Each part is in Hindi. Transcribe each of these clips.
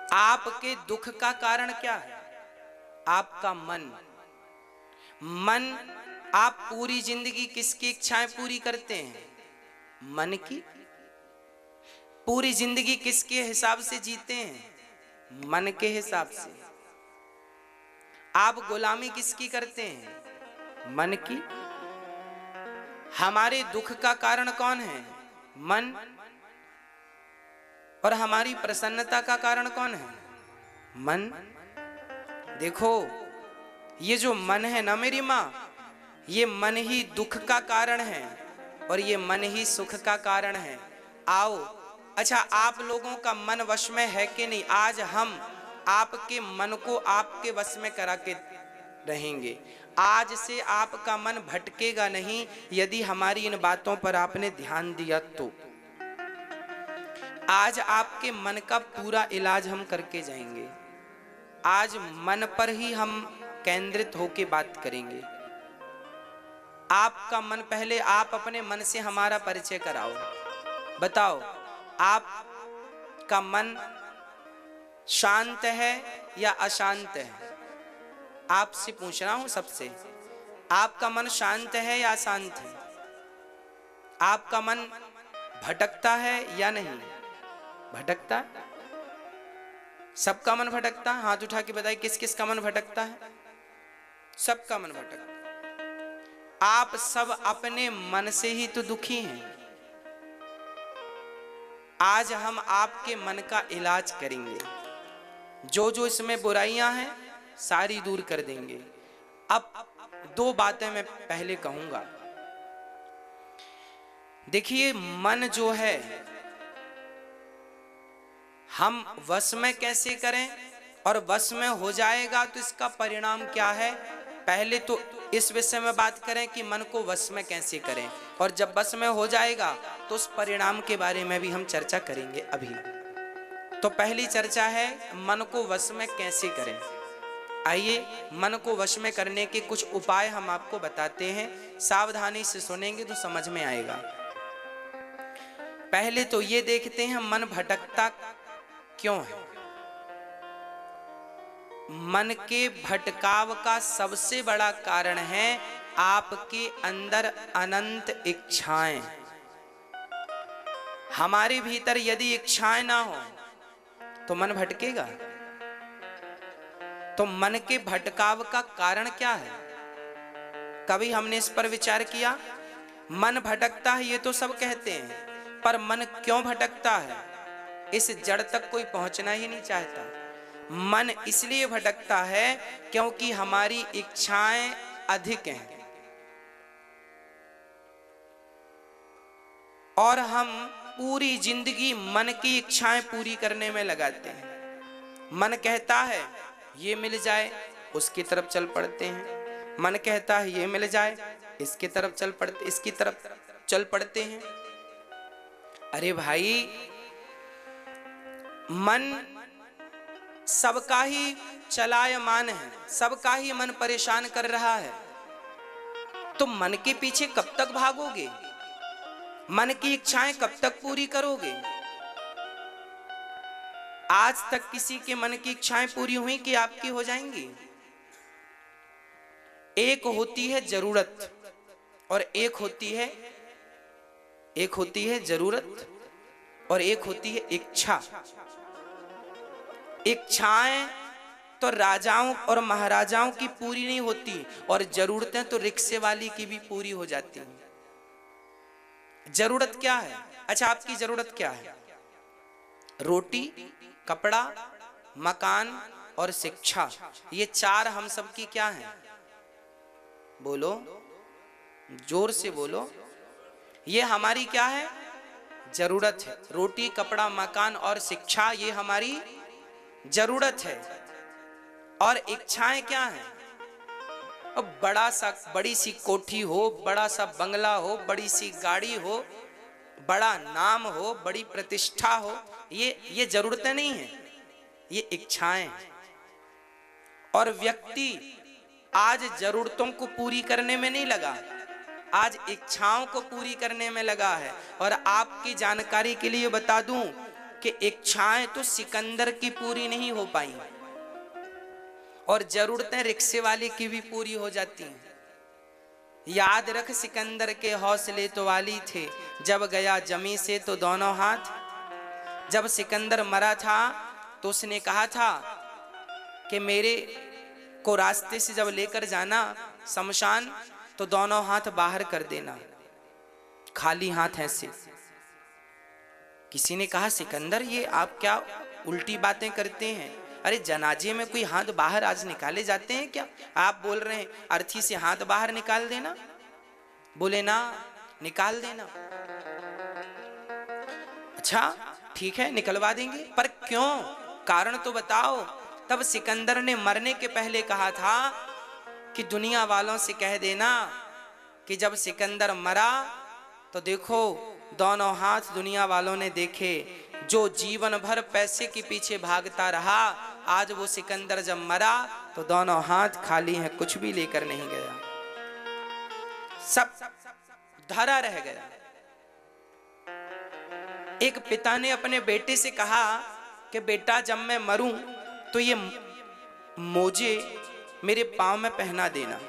आपके दुख का कारण क्या है? आपका मन। मन, आप पूरी जिंदगी किसकी इच्छाएं पूरी करते हैं? मन की। पूरी जिंदगी किसके हिसाब से जीते हैं? मन के हिसाब से। आप गुलामी किसकी करते हैं? मन की। हमारे दुख का कारण कौन है? मन। और हमारी प्रसन्नता का कारण कौन है? मन। देखो, ये जो मन है ना मेरी माँ, ये मन ही दुख का कारण है और ये मन ही सुख का कारण है। आओ, अच्छा, आप लोगों का मन वश में है कि नहीं? आज हम आपके मन को आपके वश में करा के रहेंगे। आज से आपका मन भटकेगा नहीं यदि हमारी इन बातों पर आपने ध्यान दिया तो। आज आपके मन का पूरा इलाज हम करके जाएंगे। आज मन पर ही हम केंद्रित होके बात करेंगे। आपका मन, पहले आप अपने मन से हमारा परिचय कराओ। बताओ, आपका मन शांत है या अशांत है? आपसे पूछ रहा हूं सबसे, आपका मन शांत है या अशांत है? आपका मन भटकता है या नहीं भटकता? सबका मन भटकता है? हाथ उठा के बताइए किस किस का मन भटकता है? सबका मन भटकता। आप सब अपने मन से ही तो दुखी हैं। आज हम आपके मन का इलाज करेंगे। जो जो इसमें बुराइयां हैं सारी दूर कर देंगे। अब दो बातें मैं पहले कहूंगा। देखिए, मन जो है हम वश में कैसे करें, और वश में हो जाएगा तो इसका परिणाम क्या है, पहले तो इस विषय में बात करें कि मन को वश में कैसे करें, और जब वश में हो जाएगा तो उस परिणाम के बारे में भी हम चर्चा करेंगे। अभी तो पहली चर्चा है मन को वश में कैसे करें। आइए, मन को वश में करने के कुछ उपाय हम आपको बताते हैं। सावधानी से सुनेंगे तो समझ में आएगा। पहले तो ये देखते हैं मन भटकता क्यों है। मन के भटकाव का सबसे बड़ा कारण है आपके अंदर अनंत इच्छाएं। हमारे भीतर यदि इच्छाएं ना हो तो मन भटकेगा। तो मन के भटकाव का कारण क्या है? कभी हमने इस पर विचार किया? मन भटकता है ये तो सब कहते हैं, पर मन क्यों भटकता है इस जड़ तक कोई पहुंचना ही नहीं चाहता। मन इसलिए भटकता है क्योंकि हमारी इच्छाएं अधिक हैं और हम पूरी जिंदगी मन की इच्छाएं पूरी करने में लगाते हैं। मन कहता है ये मिल जाए, उसकी तरफ चल पड़ते हैं। मन कहता है ये मिल जाए, इसकी तरफ चल पड़ते हैं। अरे भाई, मन सबका ही चलायमान है, सबका ही मन परेशान कर रहा है। तो मन के पीछे कब तक भागोगे? मन की इच्छाएं कब तक पूरी करोगे? आज तक किसी के मन की इच्छाएं पूरी हुई कि आपकी हो जाएंगी? एक होती है जरूरत और एक होती है जरूरत और एक होती है इच्छा। इच्छाएं तो राजाओं और महाराजाओं की पूरी नहीं होती और जरूरतें तो रिक्शे वाली की भी पूरी हो जाती हैं। जरूरत क्या है? अच्छा, आपकी जरूरत क्या है? रोटी, कपड़ा, मकान और शिक्षा, ये चार हम सबकी क्या है? बोलो, जोर से बोलो। ये हमारी क्या है? जरूरत है। रोटी, कपड़ा, मकान और शिक्षा, ये हमारी जरूरत है। और इच्छाएं क्या है? अब बड़ी सी कोठी हो, बड़ा सा बंगला हो, बड़ी सी गाड़ी हो, बड़ा नाम हो, बड़ी प्रतिष्ठा हो, ये जरूरतें नहीं है, ये इच्छाएं हैं। और व्यक्ति आज जरूरतों को पूरी करने में नहीं लगा, आज इच्छाओं को पूरी करने में लगा है। और आपकी जानकारी के लिए बता दूं, कि इच्छाएं तो सिकंदर की पूरी नहीं हो पाई और जरूरतें रिक्शे वाले की भी पूरी हो जाती हैं। याद रख, सिकंदर के हौसले तो वाली थे, जब गया जमी से तो दोनों हाथ। जब सिकंदर मरा था तो उसने कहा था कि मेरे को रास्ते से जब लेकर जाना शमशान तो दोनों हाथ बाहर कर देना, खाली हाथ ऐसे। किसी ने कहा सिकंदर ये आप क्या उल्टी बातें करते हैं, अरे जनाजे में कोई हाथ बाहर आज निकाले जाते हैं क्या? आप बोल रहे हैं अर्थी से हाथ बाहर निकाल देना? बोले ना, निकाल देना। अच्छा ठीक है निकलवा देंगे, पर क्यों, कारण तो बताओ। तब सिकंदर ने मरने के पहले कहा था कि दुनिया वालों से कह देना कि जब सिकंदर मरा तो देखो दोनों हाथ दुनिया वालों ने देखे। जो जीवन भर पैसे के पीछे भागता रहा, आज वो सिकंदर जब मरा तो दोनों हाथ खाली हैं, कुछ भी लेकर नहीं गया, सब धरा रह गया। एक पिता ने अपने बेटे से कहा कि बेटा जब मैं मरूं तो ये मोजे मेरे पांव में पहना देना,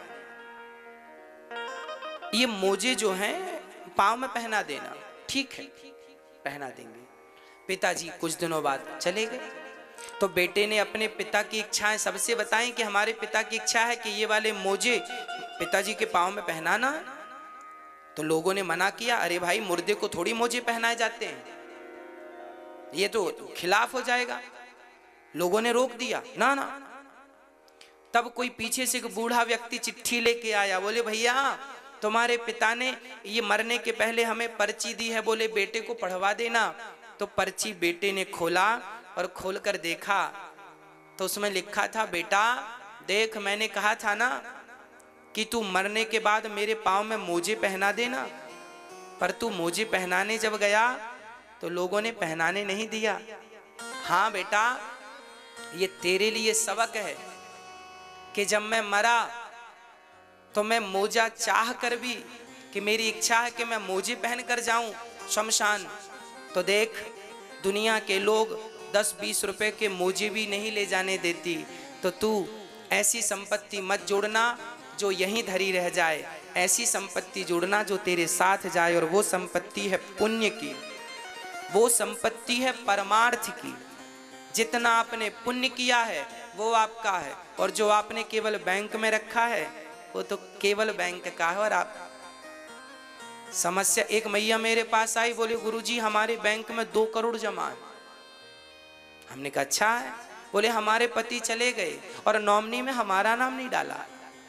ये मोजे जो हैं पांव में पहना देना। ठीक है पहना देंगे। पिताजी कुछ दिनों बाद चले गए तो बेटे ने अपने पिता की इच्छाएं सबसे बताई कि हमारे पिता की इच्छा है कि ये वाले मोजे पिताजी के पांव में पहनाना। तो लोगों ने मना किया, अरे भाई मुर्दे को थोड़ी मोजे पहनाए जाते हैं, ये तो खिलाफ हो जाएगा। लोगों ने रोक दिया, ना ना। तब कोई पीछे से एक बूढ़ा व्यक्ति चिट्ठी लेके आया, बोले भैया तुम्हारे पिता ने ये मरने के पहले हमें पर्ची दी है, बोले बेटे को पढ़वा देना। तो पर्ची बेटे ने खोला और खोलकर देखा तो उसमें लिखा था, बेटा देख मैंने कहा था ना कि तू मरने के बाद मेरे पाँव में मोजे पहना देना, पर तू मोजे पहनाने जब गया तो लोगों ने पहनाने नहीं दिया। हाँ बेटा ये तेरे लिए सबक है कि जब मैं मरा तो मैं मोजा चाह कर भी, कि मेरी इच्छा है कि मैं मोजे पहन कर जाऊं शमशान, तो देख दुनिया के लोग 10-20 रुपए के मोजे भी नहीं ले जाने देती। तो तू ऐसी संपत्ति मत जोड़ना जो यहीं धरी रह जाए, ऐसी संपत्ति जोड़ना जो तेरे साथ जाए। और वो संपत्ति है पुण्य की, वो संपत्ति है परमार्थ की। जितना आपने पुण्य किया है वो आपका है, और जो आपने केवल बैंक में रखा है वो तो केवल बैंक का है। और आप समस्या, एक मैया मेरे पास आई, बोले गुरुजी हमारे बैंक में 2 करोड़ जमा है। हमने कहा अच्छा है, बोले हमारे पति चले गए और नॉमिनी में हमारा नाम नहीं डाला।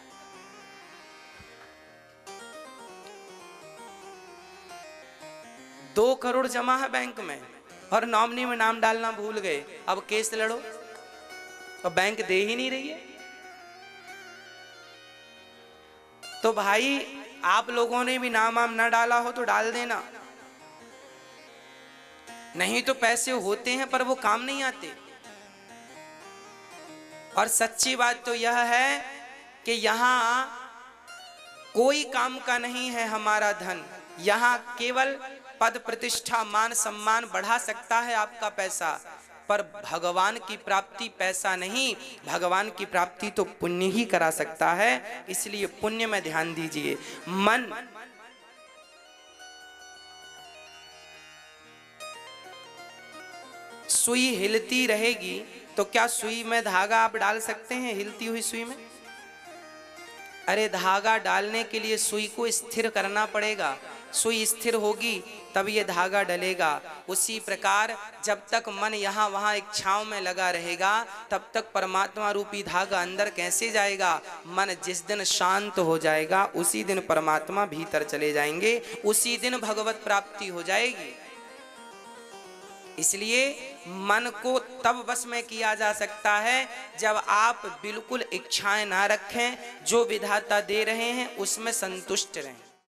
दो करोड़ जमा है बैंक में और नॉमिनी में नाम डालना भूल गए। अब केस लड़ो और बैंक दे ही नहीं रही है। तो भाई आप लोगों ने भी नाम वाम ना डाला हो तो डाल देना, नहीं तो पैसे होते हैं पर वो काम नहीं आते। और सच्ची बात तो यह है कि यहां कोई काम का नहीं है हमारा धन, यहां केवल पद प्रतिष्ठा मान सम्मान बढ़ा सकता है आपका पैसा, पर भगवान की प्राप्ति पैसा नहीं, भगवान की प्राप्ति तो पुण्य ही करा सकता है। इसलिए पुण्य में ध्यान दीजिए। मन सुई हिलती रहेगी तो क्या सुई में धागा आप डाल सकते हैं हिलती हुई सुई में? अरे धागा डालने के लिए सुई को स्थिर करना पड़ेगा, सुई स्थिर होगी तब ये धागा डलेगा। उसी प्रकार जब तक मन यहाँ वहाँ इच्छाओं में लगा रहेगा तब तक परमात्मा रूपी धागा अंदर कैसे जाएगा? मन जिस दिन शांत हो जाएगा उसी दिन परमात्मा भीतर चले जाएंगे, उसी दिन भगवत प्राप्ति हो जाएगी। इसलिए मन को तब वश में किया जा सकता है जब आप बिल्कुल इच्छाएं ना रखें, जो विधाता दे रहे हैं उसमें संतुष्ट रहें।